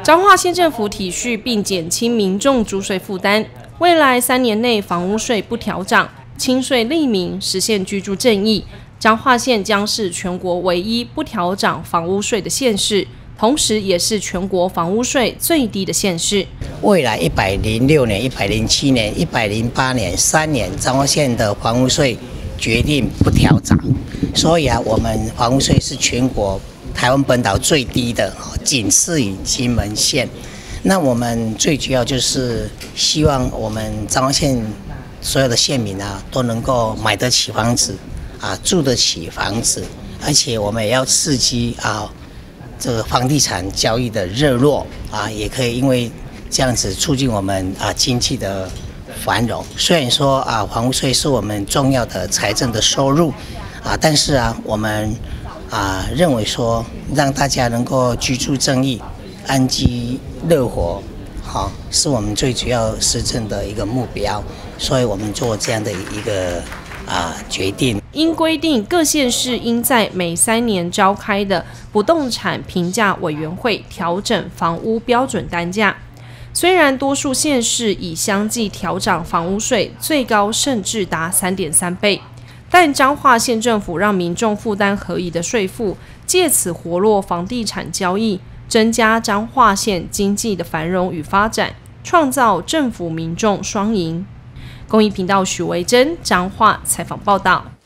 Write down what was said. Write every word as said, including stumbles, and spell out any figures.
彰化县政府体恤并减轻民众租税负担，未来三年内房屋税不调涨，轻税利民，实现居住正义。彰化县将是全国唯一不调涨房屋税的县市，同时也是全国房屋税最低的县市。 未来一百零六年、一百零七年、一百零八年三年，彰化县的房屋税决定不调涨，所以啊，我们房屋税是全国台湾本岛最低的，仅次于金门县。那我们最主要就是希望我们彰化县所有的县民啊，都能够买得起房子啊，住得起房子，而且我们也要刺激啊这个房地产交易的热络啊，也可以因为这样子促进我们啊经济的繁荣。虽然说啊，房屋税是我们重要的财政的收入啊，但是啊，我们啊，认为说让大家能够居住正义、安居乐活，好，是我们最主要施政的一个目标，所以我们做这样的一个啊决定。 应规定，各县市应在每三年召开的不动产评价委员会调整房屋标准单价。虽然多数县市已相继调涨房屋税，最高甚至达 三点三倍。但彰化县政府让民众负担合理的税负，借此活络房地产交易，增加彰化县经济的繁荣与发展，创造政府民众双赢。公益频道许维珍彰化采访报道。